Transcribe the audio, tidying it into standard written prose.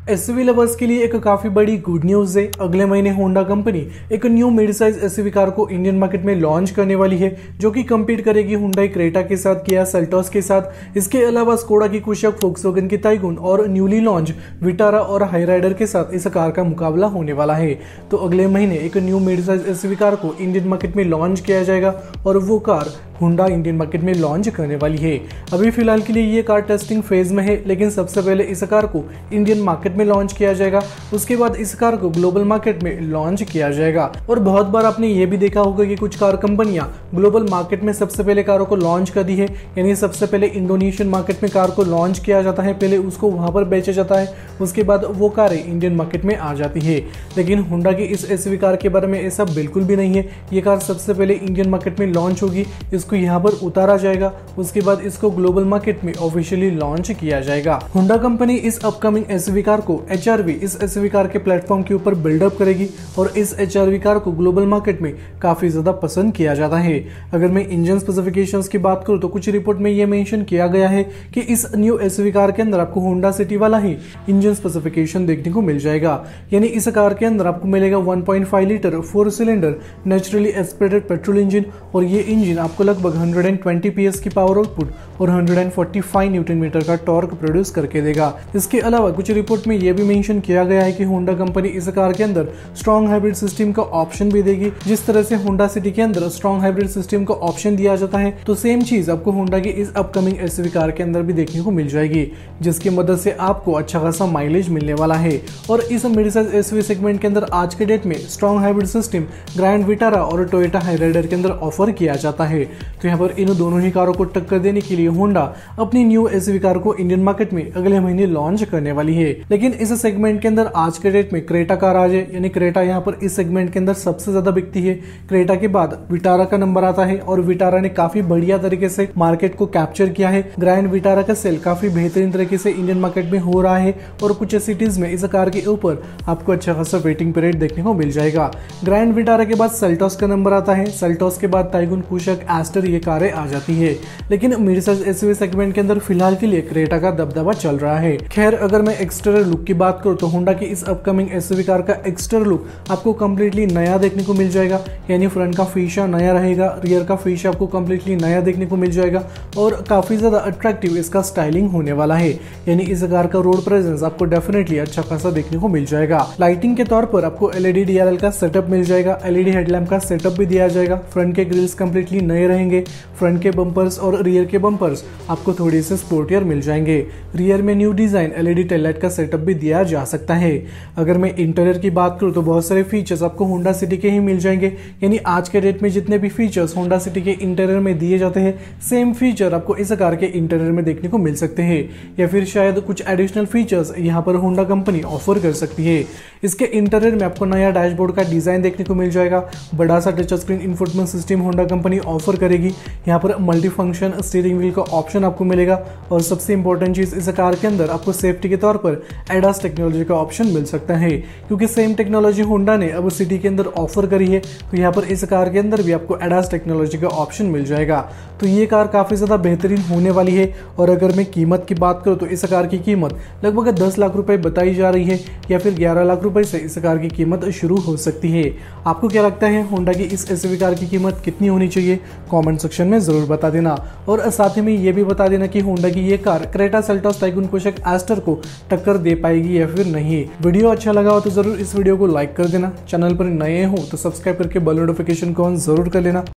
SUV lovers के लिए एक काफी बड़ी गुड न्यूज है। अगले महीने होंडा कंपनी एक new mid size SUV car को इंडियन मार्केट में लॉन्च करने वाली है, जो कि कम्पीट करेगी हुंडई क्रेटा के साथ, किया सेल्टोस के साथ। इसके अलावा स्कोडा की कुशक, फोक्सवैगन की टाइगून और न्यूली लॉन्च विटारा और हाईराइडर के साथ इस कार का मुकाबला होने वाला है। तो अगले महीने एक new mid size SUV car को इंडियन मार्केट में लॉन्च किया जाएगा और वो कार हुंडा इंडियन मार्केट में लॉन्च करने वाली है। अभी फिलहाल के लिए ये कार टेस्टिंग फेज में है, लेकिन सबसे पहले इस कार को इंडियन मार्केट में लॉन्च किया जाएगा। उसके बाद इस कार को ग्लोबल मार्केट में लॉन्च किया जाएगा। और बहुत बार आपने ये भी देखा होगा कि कुछ कार कंपनियां ग्लोबल मार्केट में सबसे पहले कारों को लॉन्च कर दी है, यानी सबसे पहले इंडोनेशियन मार्केट में कार को लॉन्च किया जाता है, पहले उसको वहां पर बेचा जाता है, उसके बाद वो कारें इंडियन मार्केट में आ जाती है। लेकिन होंडा की इस एसयूवी कार के बारे में ऐसा बिल्कुल भी नहीं है। ये कार सबसे पहले इंडियन मार्केट में लॉन्च होगी, इसको यहाँ पर उतारा जाएगा, उसके बाद इसको ग्लोबल मार्केट में ऑफिशियली लॉन्च किया जाएगा। होंडा कंपनी इस अपकमिंग एसयूवी कार को एचआरवी इस एसयूवी कार के प्लेटफॉर्म के ऊपर बिल्डअप करेगी और इस एचआरवी कार को ग्लोबल मार्केट में काफी ज्यादा पसंद किया जाता है। अगर मैं इंजन स्पेसिफिकेशंस की बात करूं तो कुछ रिपोर्ट में यह मेंशन किया गया है कि इस न्यू एसयूवी कार के अंदर आपको होंडा सिटी वाला ही इंजन स्पेसिफिकेशन देखने को मिल जाएगा। यानी इस कार के अंदर आपको मिलेगा 1.5 litre 4 cylinder naturally aspirated petrol engine, और ये इंजन आपको लगभग 120 PS की पावर आउटपुट और 145 न्यूटन मीटर का टॉर्क प्रोड्यूस करके देगा। इसके अलावा कुछ रिपोर्ट में यह भी मेंशन किया गया है कि होंडा कंपनी इस कार के अंदर स्ट्रॉन्ग हाइब्रिड सिस्टम का ऑप्शन भी देगी। जिस तरह से होंडा सिटी के अंदर स्ट्रॉन्ग हाइब्रिड सिस्टम का ऑप्शन दिया जाता है, तो सेम चीज आपको होंडा की इस अपकमिंग एसयूवी कार के अंदर भी देखने को मिल जाएगी, जिसकी मदद से आपको अच्छा खासा माइलेज मिलने वाला है। और इस मिड साइज एसयूवी सेगमेंट के अंदर आज के डेट में strong hybrid system Grand Vitara और टोयोटा हाईराइडर के अंदर ऑफर किया जाता है। तो यहाँ पर इन दोनों ही कारों को टक्कर देने के लिए होंडा अपनी न्यू एसयूवी कार को इंडियन मार्केट में अगले महीने लॉन्च करने वाली है। लेकिन इस सेगमेंट के अंदर आज के डेट में क्रेटा कार आ जाए, यानी क्रेटा यहाँ पर इस सेगमेंट के अंदर सबसे ज्यादा बिकती है। क्रेटा के बाद विटारा का नंबर आता है और विटारा ने काफी बढ़िया तरीके से मार्केट को कैप्चर किया है। ग्रैंड विटारा का सेल काफी बेहतरीन तरीके से इंडियन मार्केट में हो रहा है और कुछ सिटीज में इस कार के ऊपर आपको अच्छा खासा वेटिंग पीरियड देखने को मिल जाएगा। ग्रैंड विटारा के बाद सेल्टोस का नंबर आता है, सेल्टोस के बाद टाइगून, कुशक, एस्टर ये कारें आ जाती है। लेकिन मिड साइज एसयूवी सेगमेंट के अंदर फिलहाल के लिए क्रेटा का दबदबा चल रहा है। खैर, अगर मैं एक्सटीरियर लुक की बात करूं तो होंडा की इस अपकमिंग एसयूवी कार का एक्सटीरियर लुक आपको कंप्लीटली नया देखने को मिल जाएगा। यानी फ्रंट का फीशा नया रहेगा, रियर का फीशा आपको कंप्लीटली नया देखने को मिल जाएगा और काफी ज्यादा अट्रैक्टिव इसका स्टाइलिंग होने वाला है। यानी इस कार का रोड प्रेजेंस आपको डेफिनेटली अच्छा खासा देखने को मिल जाएगा। लाइटिंग के तौर पर आपको एलईडी डीआरएल का सेटअप मिल जाएगा, एलईडी हेडलैम्प का सेटअप भी दिया जाएगा। फ्रंट के ग्रिल्स कंप्लीटली नए रहेंगे। फ्रंट के बम्पर्स और रियर के बम्पर्स आपको थोड़े से स्पोर्टियर मिल जाएंगे। रियर में न्यू डिजाइन एलईडी टेललाइट का सेटअप भी दिया जा सकता है। अगर मैं इंटीरियर की बात करूं तो बहुत सारे फीचर्स आपको होंडा सिटी के ही मिल जाएंगे। यानी आज के डेट में जितने भी फीचर्स होंडा सिटी के इंटीरियर में दिए जाते हैं, सेम फीचर आपको इस कार के इंटीरियर में देखने को मिल सकते हैं, या फिर शायद कुछ एडिशनल फीचर्स यहाँ पर होंडा कंपनी ऑफर कर सकती है। इसके इंटीरियर में आपको नया डैशबोर्ड का डिजाइन देखने को मिल जाएगा। बड़ा सा touch screen infotainment system Honda company offer करेगी। यहाँ पर मल्टी फंक्शन स्टीयरिंग व्हील का ऑप्शन आपको मिलेगा और सबसे इंपॉर्टेंट चीज इस कार के अंदर आपको सेफ्टी के तौर पर एडास टेक्नोलॉजी का ऑप्शन मिल सकता है, क्योंकि सेम टेक्नोलॉजी होंडा ने अब सिटी के अंदर ऑफर करी है। तो यहाँ पर इस कार के अंदर भी आपको एडास टेक्नोलॉजी का ऑप्शन मिल जाएगा। तो ये कार काफी ज्यादा बेहतरीन होने वाली है। और अगर मैं कीमत की बात करूँ तो इस कार की कीमत लगभग 10 लाख रुपए बताई जा रही है, या फिर 11 लाख रुपए से इस कार की कीमत शुरू हो सकती है। आपको क्या लगता है होंडा की इस एसयूवी कार की कीमत कितनी होनी चाहिए? कमेंट सेक्शन में जरूर बता देना। और साथ ही में ये भी बता देना कि होंडा की ये car Creta, Seltos, Taigun, Kushaq, Astor को टक्कर दे पाएगी या फिर नहीं। वीडियो अच्छा लगा हो तो जरूर इस वीडियो को लाइक कर देना। चैनल पर नए हो तो सब्सक्राइब करके बेल नोटिफिकेशन को ऑन जरूर कर लेना।